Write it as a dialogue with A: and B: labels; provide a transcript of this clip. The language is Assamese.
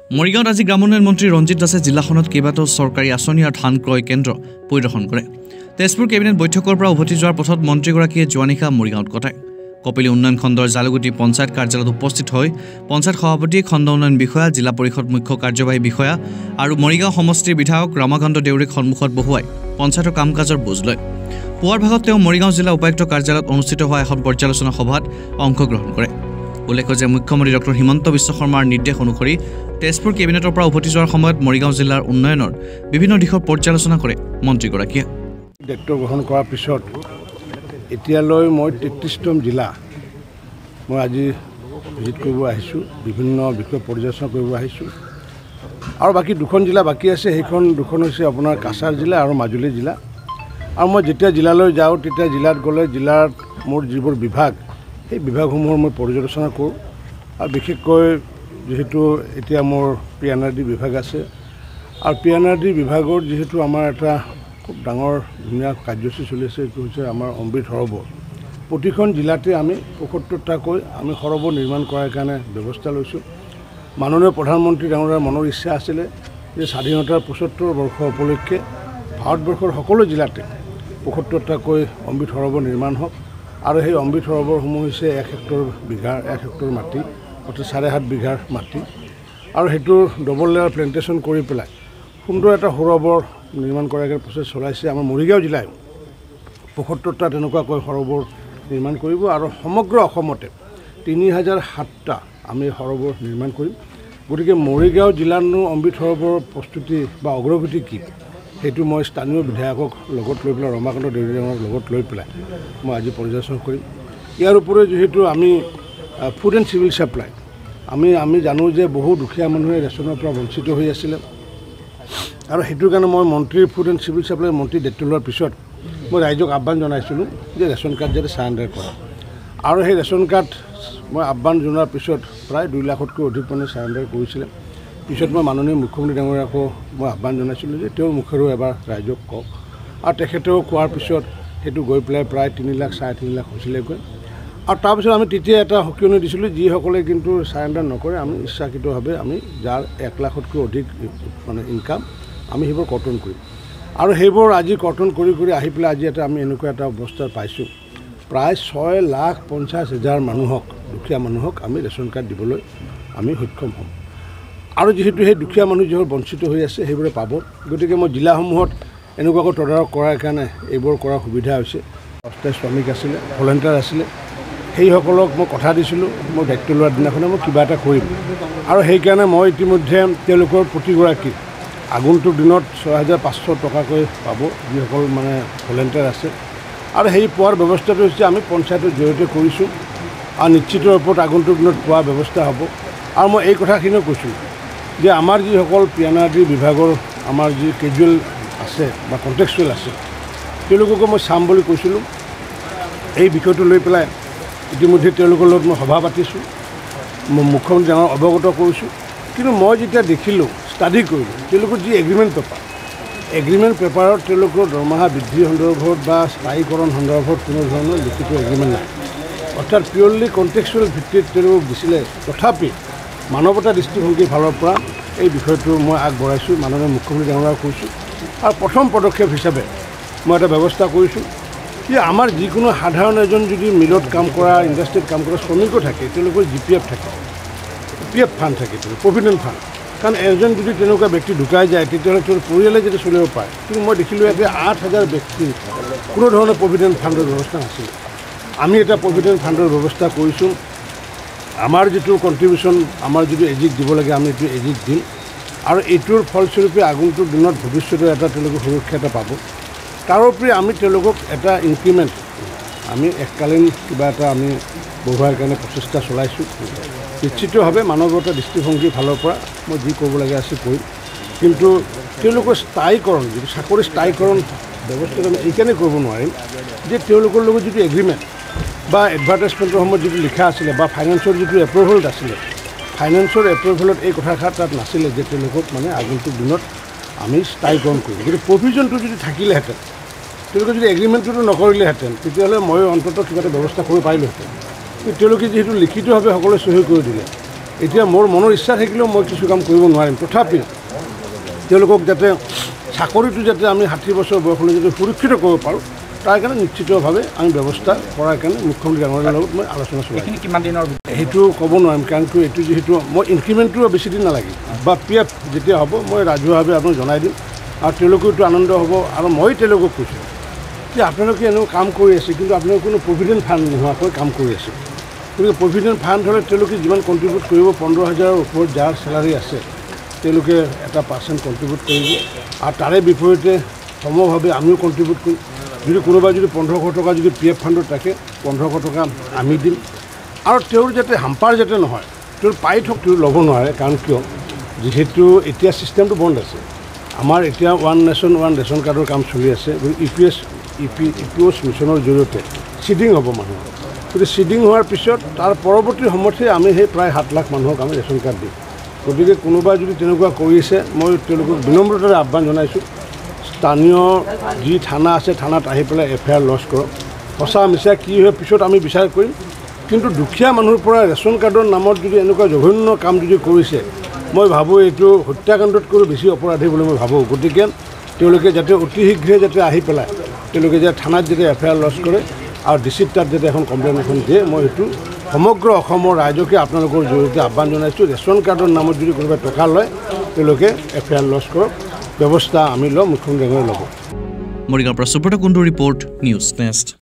A: মৰিগাঁৱত আজি গ্ৰামোন্নয়ন মন্ত্ৰী ৰঞ্জিত দাসে জিলাখনত কেইবাটাও চৰকাৰী আঁচনি আৰু ধান ক্ৰয় কেন্দ্ৰ পৰিদৰ্শন কৰে। তেজপুৰ কেবিনেট বৈঠকৰ পৰা উভতি যোৱাৰ পথত মন্ত্ৰীগৰাকীয়ে যোৱা নিশা মৰিগাঁৱত কটায়। কপিলী উন্নয়ন খণ্ডৰ জালুগুটি পঞ্চায়ত কাৰ্যালয়ত উপস্থিত হৈ পঞ্চায়ত সভাপতি, খণ্ড উন্নয়ন বিষয়া, জিলা পৰিষদ মুখ্য কাৰ্যবাহী বিষয়া আৰু মৰিগাঁও সমষ্টিৰ বিধায়ক ৰমাকান্ত দেউৰীক সন্মুখত বহুৱাই পঞ্চায়তৰ কাম কাজৰ বুজ লয়। পুৱাৰ ভাগত তেওঁ মৰিগাঁও জিলা উপায়ুক্ত কাৰ্যালয়ত অনুষ্ঠিত হোৱা এখন পৰ্যালোচনা সভাত অংশগ্ৰহণ কৰে। উল্লেখ্য যে মুখ্যমন্ত্ৰী ডক্টৰ হিমন্ত বিশ্ব শৰ্মাৰ নিৰ্দেশ অনুসৰি তেজপুৰ কেবিনেটৰ পৰা উভতি যোৱাৰ সময়ত মৰিগাঁও জিলাৰ উন্নয়নৰ বিভিন্ন দিশৰ পৰ্যালোচনা কৰে মন্ত্ৰীগৰাকীয়ে।
B: দায়িত্ব গ্ৰহণ কৰাৰ পিছত এতিয়ালৈ মই 33তম জিলা মই আজি ভিজিট কৰিব আহিছোঁ, বিভিন্ন বিষয় পৰ্যালোচনা কৰিব আহিছোঁ। আৰু বাকী দুখন জিলা বাকী আছে, সেইখন দুখন হৈছে আপোনাৰ কাছাৰ জিলা আৰু মাজুলী জিলা। আৰু মই যেতিয়া জিলালৈ যাওঁ তেতিয়া জিলাত গ'লে জিলাত মোৰ যিবোৰ বিভাগ সেই বিভাগসমূহৰ মই পৰ্যালোচনা কৰোঁ। আৰু বিশেষকৈ যিহেতু এতিয়া মোৰ PNRD বিভাগ আছে আৰু PNRD বিভাগৰ যিহেতু আমাৰ এটা খুব ডাঙৰ ধুনীয়া কাৰ্যসূচী চলি আছে, এইটো হৈছে আমাৰ অমৃত সৰোবৰ। প্ৰতিখন জিলাতে আমি ৭৫টাকৈ আমি সৰোবৰ নিৰ্মাণ কৰাৰ কাৰণে ব্যৱস্থা লৈছোঁ। মাননীয় প্ৰধানমন্ত্ৰী ডাঙৰীয়াৰ মনৰ ইচ্ছা আছিলে যে স্বাধীনতাৰ ৭৫ বৰ্ষ উপলক্ষে ভাৰতবৰ্ষৰ সকলো জিলাতে ৭৫টাকৈ অমৃত সৰোবৰ নিৰ্মাণ হওক। আৰু সেই অমৃত সৰোবৰসমূহ হৈছে 1 হেক্টৰ মাটি, অৰ্থাৎ 7.5 বিঘাৰ মাটি। আৰু সেইটো ডবল লেয়াৰ প্লেণ্টেশ্যন কৰি পেলাই সুন্দৰ এটা সৰোবৰ নিৰ্মাণ কৰাৰ প্ৰচেছ চলাইছে। আমাৰ মৰিগাঁও জিলাই ৭৫টা তেনেকুৱাকৈ সৰোবৰ নিৰ্মাণ কৰিব আৰু সমগ্ৰ অসমতে 3007টা আমি সৰোবৰ নিৰ্মাণ কৰিম। গতিকে মৰিগাঁও জিলানো অমৃত সৰোবৰৰ প্ৰস্তুতি বা অগ্ৰগতি কি, সেইটো মই স্থানীয় বিধায়কক লগত লৈ পেলাই, ৰমাকান্ত দেউৰীজনৰ লগত লৈ পেলাই মই আজি পৰ্যালোচনা কৰিম। ইয়াৰ উপৰিও যিহেতু আমি ফুড এণ্ড চিভিল ছাপ্লাই আমি জানো যে বহু দুখীয়া মানুহে ৰেচনৰ পৰা বঞ্চিত হৈ আছিলে। আৰু সেইটোৰ কাৰণে মই মন্ত্ৰীৰ ফুড এণ্ড চিভিল ছাপ্লাই মন্ত্ৰী দায়িত্ব লোৱাৰ পিছত মই ৰাইজক আহ্বান জনাইছিলোঁ যে ৰেচন কাৰ্ড যাতে চাৰেণ্ডাৰ কৰে। আৰু সেই ৰেচন কাৰ্ড মই আহ্বান জনোৱাৰ পিছত প্ৰায় 2 লাখতকৈ অধিক মানুহে চাৰেণ্ডাৰ কৰিছিলে। পিছত মই মাননীয় মুখ্যমন্ত্ৰী ডাঙৰীয়াকো মই আহ্বান জনাইছিলোঁ যে তেওঁৰ মুখেৰেও এবাৰ ৰাইজক কওক। আৰু তেখেতেও কোৱাৰ পিছত সেইটো গৈ পেলাই প্ৰায় 3 লাখ, 3.5 লাখ হৈছিলেগৈ। আৰু তাৰপিছত আমি তেতিয়া এটা সকিয়নি দিছিলোঁ, যিসকলে কিন্তু চাৰেণ্ডাৰ নকৰে আমি ইচ্ছাকৃতভাৱে আমি যাৰ 1 লাখতকৈ অধিক মানে ইনকাম আমি সেইবোৰ কৰ্তন কৰিম। আৰু সেইবোৰ আজি কৰ্তন কৰি আহি পেলাই আজি আমি এনেকুৱা এটা অৱস্থাত পাইছোঁ, প্ৰায় 6,50,000 মানুহক, দুখীয়া মানুহক আমি ৰেচন কাৰ্ড দিবলৈ আমি সক্ষম হ'ম। আৰু যিহেতু সেই দুখীয়া মানুহ যিবোৰ বঞ্চিত হৈ আছে সেইবোৰে পাব। গতিকে মই জিলাসমূহত এনেকুৱাকৈ তদাৰক কৰাৰ কাৰণে এইবোৰ কৰাৰ সুবিধা হৈছে। অস্থায়ী শ্ৰমিক আছিলে, ভলেণ্টিয়াৰ আছিলে, সেইসকলক মই কথা দিছিলোঁ মই দায়িত্ব লোৱাৰ দিনাখনে মই কিবা এটা কৰিম। আৰু সেইকাৰণে মই ইতিমধ্যে তেওঁলোকৰ প্ৰতিগৰাকী আগন্তুক দিনত 6,500 টকাকৈ পাব, যিসকল মানে ভলেণ্টিয়াৰ আছে। আৰু সেই পোৱাৰ ব্যৱস্থাটো হৈছে আমি পঞ্চায়তৰ জৰিয়তে কৰিছোঁ আৰু নিশ্চিত ৰূপত আগন্তুক দিনত পোৱাৰ ব্যৱস্থা হ'ব। আৰু মই এই কথাখিনিও কৈছোঁ যে আমাৰ যিসকল PNRD বিভাগৰ আমাৰ যি কেজুৱেল আছে বা কণ্টেক্সুৱেল আছে তেওঁলোককো মই চাম বুলি কৈছিলোঁ। এই বিষয়টো লৈ পেলাই ইতিমধ্যে তেওঁলোকৰ লগত মই সভা পাতিছোঁ, মই মুখ্যমন্ত্ৰী ডাঙৰ অৱগত কৰিছোঁ। কিন্তু মই যেতিয়া দেখিলোঁ, ষ্টাডি কৰিলোঁ তেওঁলোকৰ যি এগ্ৰিমেণ্ট পেপাৰত তেওঁলোকৰ দৰমহা বৃদ্ধি সন্দৰ্ভত বা স্থায়ীকৰণ সন্দৰ্ভত কোনো ধৰণৰ লিখিত এগ্ৰিমেণ্ট নাই, অৰ্থাৎ পিয়ৰলি কণ্টেক্সুৱেল ভিত্তিত তেওঁলোকক দিছিলে। তথাপি মানৱতা দৃষ্টিভংগীৰ ফালৰ পৰা এই বিষয়টো মই আগবঢ়াইছোঁ, মাননীয় মুখ্যমন্ত্ৰী ডাঙৰীয়াক কৈছোঁ। আৰু প্ৰথম পদক্ষেপ হিচাপে মই এটা ব্যৱস্থা কৰিছোঁ যে আমাৰ যিকোনো সাধাৰণ এজন যদি মিলত কাম কৰা, ইণ্ডাষ্ট্ৰীত কাম কৰা শ্ৰমিকো থাকে, তেওঁলোকৰ GPF থাকে, PF ফাণ্ড থাকে, প্ৰভিডেণ্ট ফাণ্ড। কাৰণ এজন যদি তেনেকুৱা ব্যক্তি ঢুকাই যায় তেতিয়াহ'লে তেওঁৰ পৰিয়ালে যদি চলিব পাৰে। কিন্তু মই দেখিলোঁ ইয়াতে 8,000 ব্যক্তিৰ কোনো ধৰণৰ প্ৰভিডেণ্ট ফাণ্ডৰ ব্যৱস্থা নাছিল। আমি এটা প্ৰভিডেণ্ট ফাণ্ডৰ ব্যৱস্থা কৰিছোঁ। আমাৰ যিটো কণ্ট্ৰিবিউশ্যন, আমাৰ যিটো এজিক দিব লাগে আমি এইটো এজিক দিম। আৰু এইটোৰ ফলস্বৰূপে আগন্তুক দিনত ভৱিষ্যতে এটা তেওঁলোকে সুৰক্ষা এটা পাব। তাৰোপৰি আমি তেওঁলোকক এটা ইনক্ৰিমেণ্ট আমি এককালীন কিবা এটা আমি বঢ়োৱাৰ কাৰণে প্ৰচেষ্টা চলাইছোঁ। নিশ্চিতভাৱে মানৱতা দৃষ্টিভংগীৰ ফালৰ পৰা মই যি কৰিব লাগে আছে কৰিম। কিন্তু তেওঁলোকৰ স্থায়ীকৰণ, যিটো চাকৰি স্থায়ীকৰণ ব্যৱস্থাটো আমি এইকাৰণে কৰিব নোৱাৰিম যে তেওঁলোকৰ লগত যিটো এগ্ৰিমেণ্ট বা এডভাৰটাইজমেণ্টৰ সময়ত যিটো লিখা আছিলে বা ফাইনেন্সৰ যিটো এপ্ৰুভেলত আছিলে, ফাইনেন্সৰ এপ্ৰুভেলত এই কথাষাৰ তাত নাছিলে যে তেওঁলোকক মানে আগন্তুক দিনত আমি স্থায়ীকৰণ কৰিম। গতিকে প্ৰভিজনটো যদি থাকিলেহেঁতেন, তেওঁলোকে যদি এগ্ৰিমেণ্টটো নকৰিলেহেঁতেন তেতিয়াহ'লে মই অন্ততঃ কিবা এটা ব্যৱস্থা কৰিব পাৰিলোহেঁতেন। তেওঁলোকে যিহেতু লিখিতভাৱে সকলোৱে চহী কৰি দিলে, এতিয়া মোৰ মনৰ ইচ্ছা থাকিলেও মই কিছু কাম কৰিব নোৱাৰিম। তথাপি তেওঁলোকক যাতে চাকৰিটো যাতে আমি 60 বছৰ বয়সলৈ যাতে সুৰক্ষিত কৰিব পাৰোঁ, তাৰ কাৰণে নিশ্চিতভাৱে আমি ব্যৱস্থা কৰাৰ কাৰণে মুখ্যমন্ত্ৰী ডাঙৰীয়াৰ লগত মই আলোচনা চলাইছোঁ।
C: কিমান দিনৰ
B: সেইটো ক'ব নোৱাৰিম, কাৰণ এইটো যিহেতু মই ইনক্ৰিমেণ্টটো বেছি দিন নালাগে বা PF যেতিয়া হ'ব মই ৰাজহুৱাভাৱে আপোনাক জনাই দিম, আৰু তেওঁলোকেও এইটো আনন্দ হ'ব। আৰু মই তেওঁলোকক কৈছোঁ যে আপোনালোকে এনেও কাম কৰি আছে, কিন্তু আপোনালোকে কোনো প্ৰভিডেণ্ট ফাণ্ড নোহোৱাকৈ কাম কৰি আছে। গতিকে প্ৰভিডেণ্ট ফাণ্ড হ'লে তেওঁলোকে যিমান কণ্ট্ৰিবিউট কৰিব, 15,000ৰ ওপৰত যাৰ চেলাৰী আছে তেওঁলোকে এটা % কণ্ট্ৰিবিউট কৰিব, আৰু তাৰে বিপৰীতে সমভাৱে আমিও কণ্ট্ৰিবিউট কৰিম। যদি কোনোবাই যদি 1500 টকা যদি PF ফাণ্ডত ৰাখে, 1500 টকা আমি দিম। আৰু তেওঁৰ যাতে হাম্পাৰ যাতে নহয়, তেওঁৰ পাই থক তেওঁ ল'ব নোৱাৰে। কাৰণ কিয়, যিহেতু এতিয়া ছিষ্টেমটো বন্ধ আছে। আমাৰ এতিয়া ওৱান নেশ্যন ওৱান ৰেচন কাৰ্ডৰ কাম চলি আছে। EPOS মিছনৰ জৰিয়তে চিডিং হ'ব মানুহৰ। গতিকে চিডিং হোৱাৰ পিছত তাৰ পৰৱৰ্তী সময়তহে আমি সেই প্ৰায় 7 লাখ মানুহক আমি ৰেচন কাৰ্ড দিম। গতিকে কোনোবাই যদি তেনেকুৱা কৰিছে, মই তেওঁলোকক বিনম্ৰতাৰে আহ্বান জনাইছোঁ, স্থানীয় যি থানা আছে থানাত আহি পেলাই FIR লজ কৰক। সঁচা মিছা কি হয় পিছত আমি বিচাৰ কৰিম, কিন্তু দুখীয়া মানুহৰ পৰা ৰেচন কাৰ্ডৰ নামত যদি এনেকুৱা জঘন্য কাম যদি কৰিছে, মই ভাবোঁ এইটো হত্যাকাণ্ডতকৈ বেছি অপৰাধী বুলি মই ভাবোঁ। গতিকে তেওঁলোকে যাতে অতি শীঘ্ৰে যাতে আহি পেলাই তেওঁলোকে যে থানাত যাতে FIR লজ কৰে আৰু ডিচিত তাত যাতে এখন কমপ্লেইন এখন দিয়ে, মই সেইটো সমগ্ৰ অসমৰ ৰাইজকে আপোনালোকৰ জৰিয়তে আহ্বান জনাইছোঁ। ৰেচন কাৰ্ডৰ নামত যদি কোনোবাই টকা লয়, তেওঁলোকে FIR লজ কৰক। ব্যৱস্থা আমি ল'ম, মুখ্যমন্ত্ৰী ডাঙৰীয়াই ল'ব।
A: মৰিগাঁৱৰ পৰা সুব্ৰত কুণ্ডুৰ ৰিপৰ্ট, নিউজ নেক্সট।